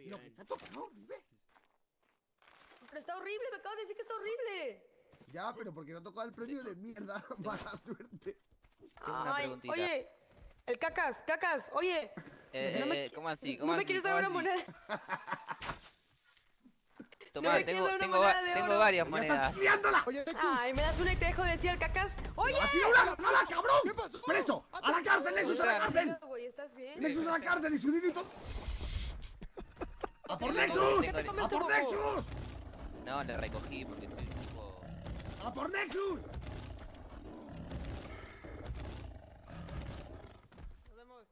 Lo que te ha tocado horrible. Pero está horrible, me acabas de decir que está horrible. Ya, pero porque te ha tocado el premio de mierda. Mala suerte. Tengo una preguntita. Oye, el cacas, oye. ¿Cómo así? ¿No me quieres dar una moneda? Tomá, tengo varias monedas. Oye, Ay, me das una y te dejo de decir el cacas. ¡Oye! ¡Aquí una, cabrón! ¿Qué pasó? ¡Preso! ¡A la cárcel, Nexus, a la cárcel! ¿Estás bien? ¡Nexus a la cárcel y su dinero y todo! ¡A por Nexus! ¡A por Nexus! No, le recogí porque soy un poco... ¡A por Nexus! Nos vemos.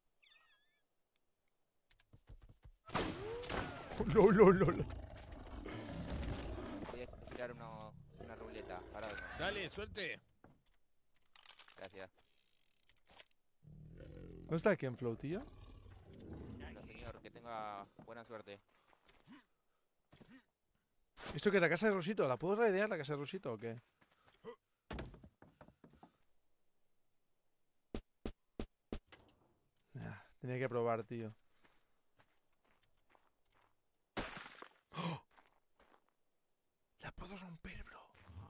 No. Voy a girar una ruleta. Pará, Dale, suelte. gracias. ¿No está aquí en Flow, tío? No, señor, que tenga buena suerte. ¿Esto qué es la casa de Rosito? ¿La puedo raidear la casa de Rosito o qué? Tenía que probar, tío. ¡Oh! La puedo romper, bro.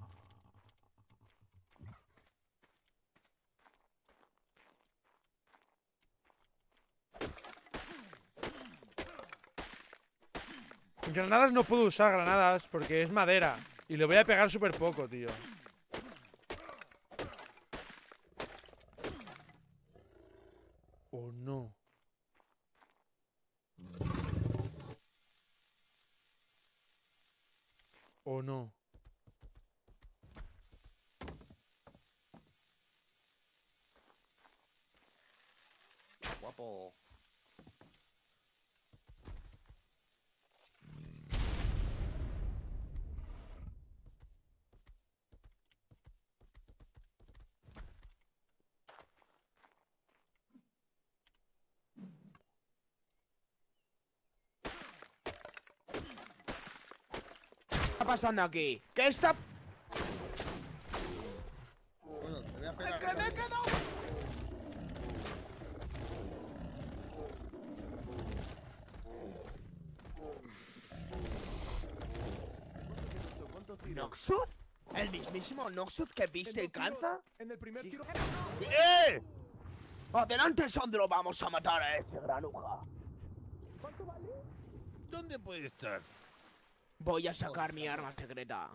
En granadas no puedo usar granadas porque es madera. Y le voy a pegar súper poco, tío. Oh, no. Oh, no. Guapo. ¿Qué está pasando aquí? ¿Qué está...? Bueno, te voy a pegar. ¡Que me he quedado! ¿Cuántos tiros? ¿Noxus? ¿El mismísimo Noxus que viste y calza? En el primer tiro. ¡Eh! ¡Adelante, Sandro! ¡Vamos a matar a ese granuja! ¿Dónde puede estar? Voy a sacar mi arma secreta.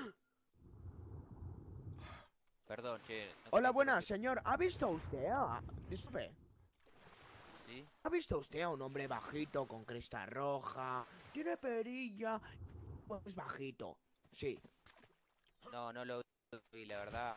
Perdón, che. no Hola, quería buenas, interrumpir. señor. ¿Ha visto usted a...? Disculpe. ¿Sí? ¿Ha visto usted a un hombre bajito con cresta roja? Tiene perilla. Pues bajito. Sí. No lo vi, la verdad.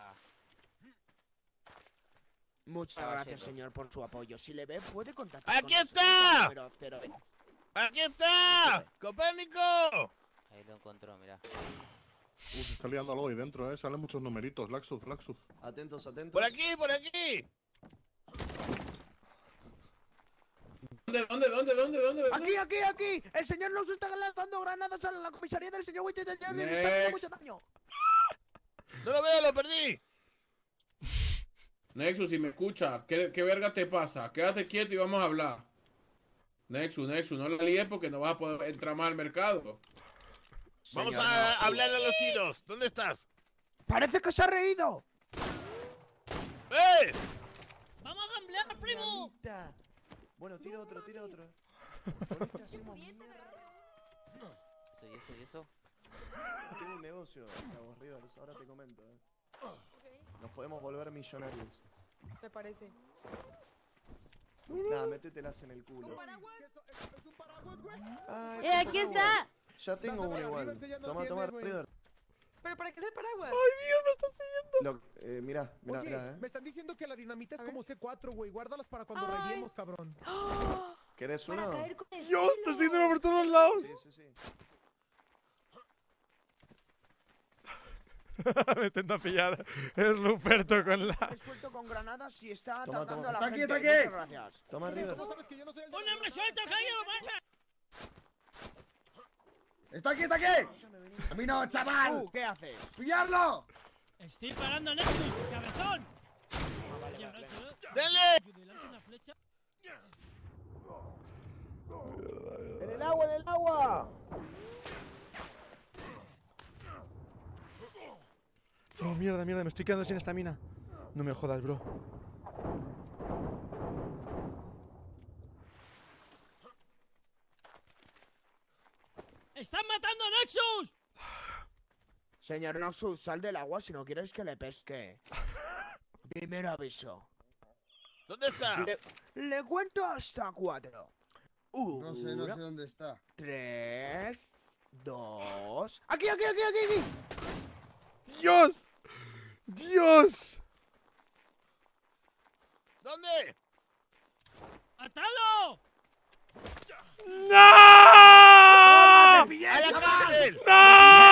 Muchas Estaba gracias, yendo. señor, por su apoyo. Si le ve, puede contactar ¡Aquí con nosotros está! al número 0. ¡Aquí está! ¡Copérnico! Ahí lo encontró, mirá. Se está liando algo ahí dentro, Salen muchos numeritos. Laxus. Atentos, atentos. ¡Por aquí, por aquí! ¿Dónde? ¡Aquí! El señor nos está lanzando granadas a la comisaría del señor Witcher y le está haciendo mucho daño. ¡No lo veo, lo perdí! Nexus, si me escucha, ¿qué verga te pasa? Quédate quieto y vamos a hablar. Nexus, no la líes porque no vas a poder entrar más al mercado. Vamos Señor a Noxus. hablarle a los tiros. ¿Dónde estás? ¡Parece que se ha reído! ¡Eh! ¡Vamos a gamblear, primo! Bueno, tira otro. Con este hacemos mierda. ¿Y eso? Tengo un negocio, Cabo Rivers, ahora te comento. Nos podemos volver millonarios. Me parece. Nada, métetelas en el culo. ¿Es un paraguas, güey? Ah, es ¡Eh, un aquí paraguas. está! Ya tengo uno igual. River ya no Toma, tiene, güey. River. ¿Pero para qué es el paraguas? Mirá, Oye, me están diciendo que la dinamita es A ver. como C4, güey. Guárdalas para cuando Ay. rayemos, cabrón. ¿Querés Para uno? caer con el Dios, está cielo. haciéndolo por todos lados. Sí. Me intenta pillar el Ruperto con la... He suelto con granadas y está Toma, atacando toma. a la Está aquí, gente. está aquí. Muchas gracias. Toma, River. ¿Cómo sabes que yo no soy el de ¡Un la hombre dinamita? suelto, caído, pasa! ¡Está aquí! ¡A mí no, chaval! ¿Qué haces? ¡Pillarlo! ¡Estoy parando, Nexus, cabezón! ¡Dale! Yo le lanzo una flecha. ¡En el agua! mierda, me estoy quedando sin estamina. No me jodas, bro. ¡Están matando a Nexus! Señor Noxus, sal del agua si no quieres que le pesque. Primer aviso. ¿Dónde está? Le cuento hasta 4. No sé dónde está. 3, 2. ¡Aquí! ¡Dios! ¡Dios! ¿Dónde? ¡Atalo! ¡No! ¡A la cárcel! ¡No!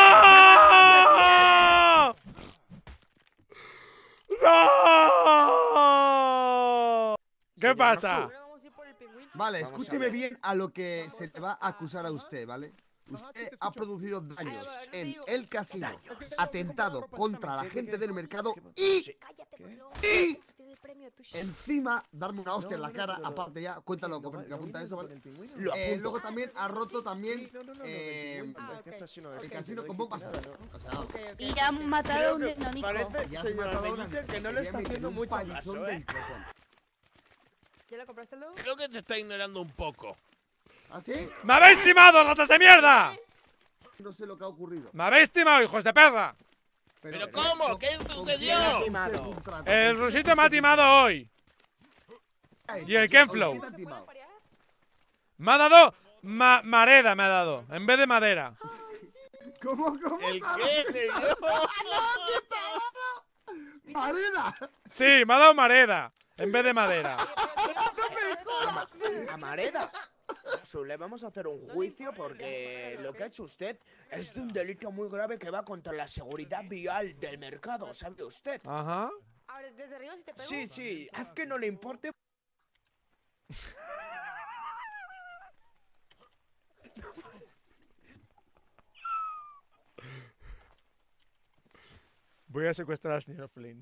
¡No! ¿Qué pasa? Ahora vamos a ir por el pingüino. Vale, Vamos a escúcheme ver. bien a lo que se le va a acusar a usted, ¿vale? Usted ha producido daños en el casino, atentado contra la gente del mercado y Cállate, ¿Qué? Pablo. Y- Te doy el premio, tú. encima darme una hostia en la cara, pero- aparte ya, cuéntalo, ¿Lo que apunta eso, ¿vale? el pingüino? Lo apunto. Luego también ha roto también Sí, no, del eh, pingüino, Ah, es que ok. está lleno de el gente, casino no con dijiste bombas. nada, ¿no? O sea, Ok, ok, Y ya han matado a un enónico. Parece, ya se señora matado a una Benítez, que no le quería está meter haciendo un mucho palizón caso, del copón. ¿Ya la compraste, luego? Creo que te está ignorando un poco. ¿Ah, sí? ¡Me habéis timado, ratas de mierda! No sé lo que ha ocurrido. ¡Me habéis timado, hijos de perra! ¿Pero cómo? ¿Qué ¿con sucedió? quién ha Timado. usted un trato? El rusito me ha timado hoy. Y el Kenflow. ¿Quién te ha ¿Se puede timado? parear? Me ha dado mareda, me ha dado, en vez de madera. ¿Cómo? ¿El qué? señor? ¡Marina! Sí, me ha dado mareda, en vez de madera. Amareda. Le vamos a hacer un juicio porque lo que ha hecho usted es de un delito muy grave que va contra la seguridad vial del mercado, ¿sabe usted? Ajá. A ver, desde arriba si te pego. Sí, haz que no le importe. Voy a secuestrar al señor Flynn.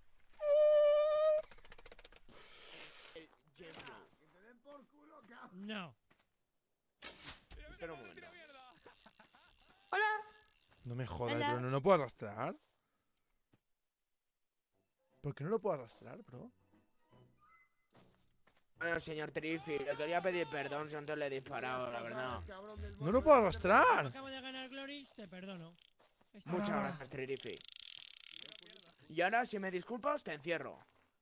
No. Espera un momento. Hola. No me jodas, Hola. bro. ¿No puedo arrastrar? ¿Por qué no lo puedo arrastrar, bro? Bueno, señor Trifi, le quería pedir perdón si antes le he disparado, la verdad. ¡No lo puedo arrastrar! Acabo de ganar Glory, te perdono. Esto- Muchas gracias, Trifi. Y ahora, si me disculpas, te encierro.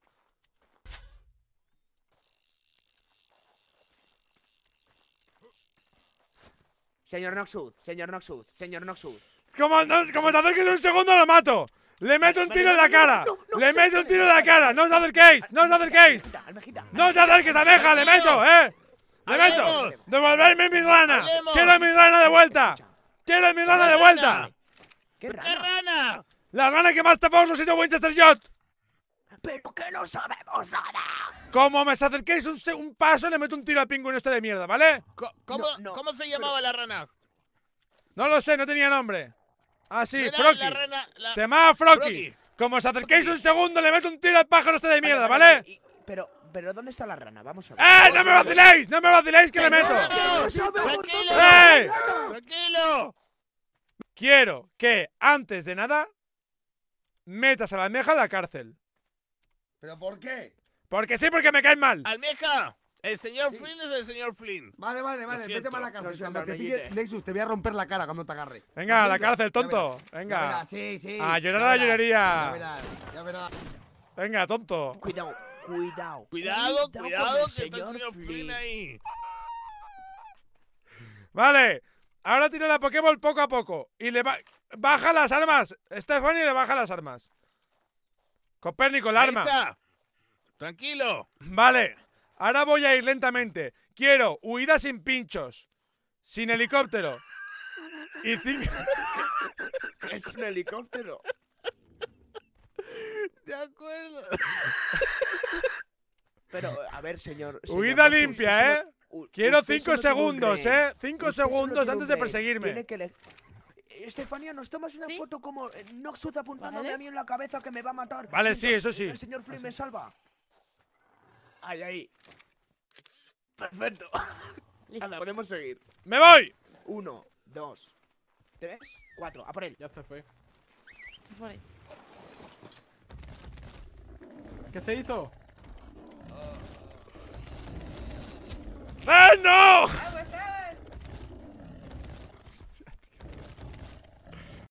Señor Noxus, señor Noxus, señor Noxus. Como te acerques un segundo, lo mato. Le meto un tiro en la cara. Le meto un tiro en la cara. No os acerquéis. No os acerquéis. Almejita. No os acerques, abeja. Le meto, Le meto. Hablemos. Devolverme mi rana. Hablemos. Quiero mi rana de vuelta. Quiero mi rana de vuelta. ¿Qué ¿Qué rana? rana? La rana que más tapamos los sitios Winchester Yacht. Pero que no sabemos nada. Como me acerquéis un paso, le meto un tiro al pingüino este de mierda, ¿vale? ¿Cómo se llamaba la rana? No lo sé, no tenía nombre. Ah, sí, Era Frocky. la rana- la- Se llamaba Frocky. Frocky. Como os acerquéis un segundo, le meto un tiro al pájaro este de mierda, ¿vale? Pero ¿dónde está la rana? Vamos a ver. ¡No me vaciléis! ¡No me vaciléis que le meto! No sabemos ¡Tranquilo! dónde está ¡Eh! la rana. ¡Tranquilo! Quiero que, antes de nada, metas a la almeja en la cárcel. ¿Pero por qué? Porque sí, porque me caes mal. Almeja, el señor Flynn es el señor Flynn. Vale, vete siento. para la cárcel. No sé, Cuando te Manolete. pille Nexus, te voy a romper la cara cuando te agarre. Venga, a la Tranquilo, cárcel, ya tonto. verás, Venga. Ya verás, sí. A llorar ya a la verás, llorería. Ya verás, ya verás. Venga, tonto. Cuidado. Cuidado, con cuidado, el que está el señor Flynn ahí. Vale. Ahora tira la Pokéball poco a poco. Y le baja las armas. Stephanie le baja las armas. Copérnico, el Ahí arma. está. Tranquilo. Vale. Ahora voy a ir lentamente. Quiero huida sin pinchos. Sin helicóptero. Y 5. Es un helicóptero. De acuerdo. Pero, a ver, señor. Huida Noxus, limpia, usted no- Quiero usted 5 solo tiene un segundos, rehén. 5 Usted solo segundos tiene antes un de rehén. perseguirme. Tiene que Estefanía, ¿nos tomas una ¿Sí? foto como Noxus apuntándome Vale. a mí en la cabeza que me va a matar? Vale, sí, Mientras eso sí. El señor Flynn me salva. Ahí. Perfecto. Listo. Anda, podemos seguir. ¡Me voy! 1, 2, 3, 4. A por él. Ya se fue. Por ahí. ¿Qué se hizo? ¡Eh, no!